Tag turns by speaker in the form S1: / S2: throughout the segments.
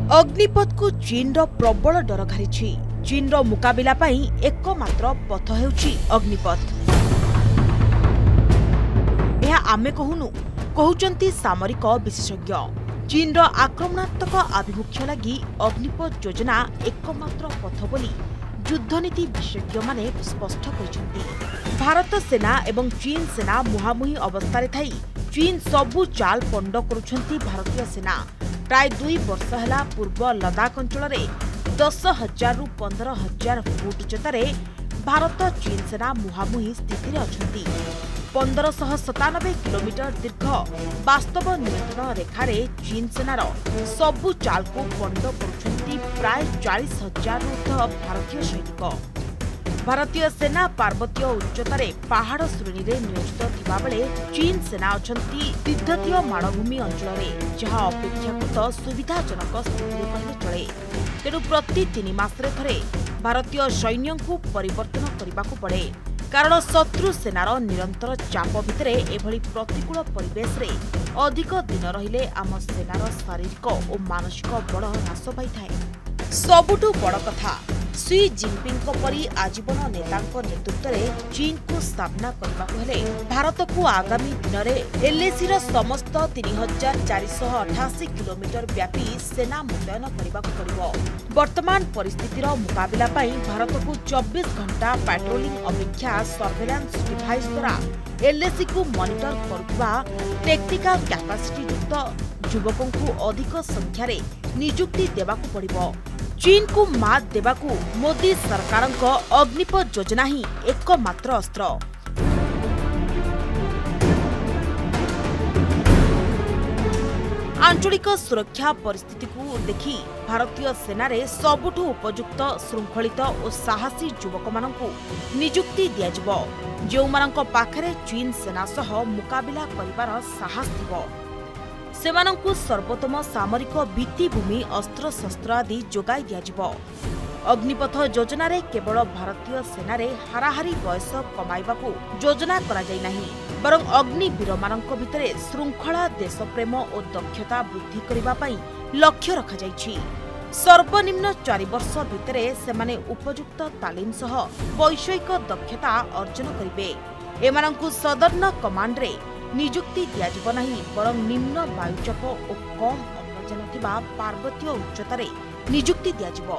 S1: अग्निपथ को चीन रो प्रबल डर घारिछि। चीन रो मुकाबिला पई एकमात्र पथ हेउछि अग्निपथ। यह आमे कहउचंती सामरिक विशेषज्ञ। चीन रो आक्रमणात्मक आभिमुख्य लगी अग्निपथ योजना एकमात्र पथ बोली युद्धनीति विशेषज्ञ माने स्पष्ट करिसेंती। भारत सेना एवं चीन सेना मुहामुही अवस्था थाई चीन सबु चाल पंड करुछंती भारतीय सेना। प्राय 2 वर्ष है पूर्व लदाख अंचल 10,000 रु 15,000 फुट उच्चतार भारत चीन सेना मुहामुही स्थित अच्छी। 1597 किलोमीटर दीर्घ वास्तव नियंत्रण रेखार चीन सेनार सबु चाल को पंड करुछंती प्राय 40,000 ऊर्ध्व भारतीय सैनिक। भारतीय सेना पार्वतीय उच्चतार पहाड़ श्रेणी में नियोजित थिबा बेले चीन सेना अछंती तीर्थतीय माणभूमि अंचल जहाँ अपेक्षाकृत सुविधाजनक स्थिति कहले चले। तेणु प्रति 3 मासरे थरे भारतीय सैन्य को परिवर्तन करने पड़े, कारण शत्रु सेनार निरंतर चाप भितर एभली प्रतिकूल परिवेश रे अधिक दिन रहिले आम सेनार शारीरिक और मानसिक बड़ ह्रास पाई थाए। सबुठु बड़ कथा शी जिनपिंग परी आजीवन नेता नेतृत्व में चीन को सामना करने भारत को आगामी दिन में एलएसी समस्त 3,488 किलोमीटर व्यापी सेना मुतयन करने पड़ो। वर्तमान परिस्थितिर मुकाबिला पाई भारत को 24 घंटा पेट्रोलिंग अपेक्षा सर्वेलांस डिवाइस द्वारा एलएसी को मॉनिटर करुवा टेक्निकल कैपेसिटी युक्त युवकों को अधिक संख्यार नियुक्ति देवाकू पड़िबो। चीन को मात देवाकू मोदी सरकार अग्निपथ योजना ही एकमात्र अस्त्र। आंचलिक सुरक्षा परिस्थिति को देखि भारतीय सेनारे सबुठु उपयुक्त श्रृंखलित और साहसी युवक मानकू नियुक्ति दियाजिबो, जो मानक पाखरे चीन सेना सह मुकाबिला करिवार साहस थिबो। सेमानंकु सर्वोत्तम सामरिक भित्तिभूमि अस्त्र शस्त्र आदि जोगाई दियाजिबो। अग्निपथ योजना रे केवल भारतीय सेनारे हाराहारी बयस कमाइबाकू योजना करा जाई नाही, बरं अग्निवीर मानक भितरे श्रृंखला देशप्रेम और दक्षता वृद्धि करिबा पई लक्ष्य रखा जाईछि। सर्वनिम्न 4 वर्ष भितरे सेमाने उपयुक्त तालीम सह वैषयिक दक्षता अर्जन करिबे। एमानंकु सदर्न कमांड रे नियुक्ति दियाजिब नाही, बरं निम्न वायुचाप और कम अम्लजान थिबा पार्वतीय उच्चतार नियुक्ति दियाजिब।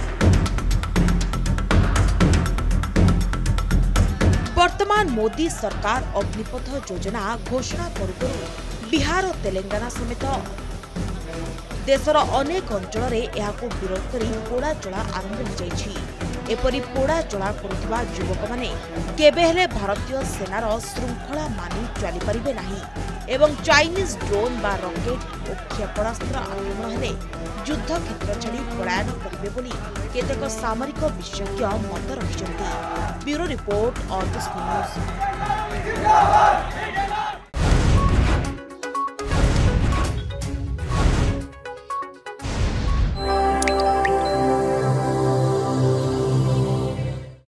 S1: वर्तमान मोदी सरकार अग्निपथ योजना घोषणा करू बिहार और तेलंगाना समेत देशर अनेक अंचल विरोध कर पोड़ा चला आरंभ हो जाइछि। एपरी पोड़ा चला करुवा युवक माने केबेहेले भारतीय सेनार श्रृंखला मानि चली परिबे नाही एवं चाइनीज ड्रोन बा रॉकेट और क्षेपणास्त्र आक्रमण हेले युद्ध क्षेत्र छाड़ी पलायन करिबे बोली केतेक सामरिक विशेषज्ञ मत रखिछन्ति। Bureau report on this news.